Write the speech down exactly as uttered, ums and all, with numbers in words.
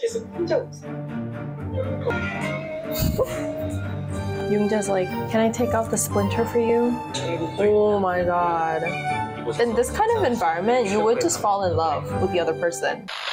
계속 혼자 웃어. Youngja's like, can I take out the splinter for you? Oh my god. In this kind of environment, you would just fall in love with the other person.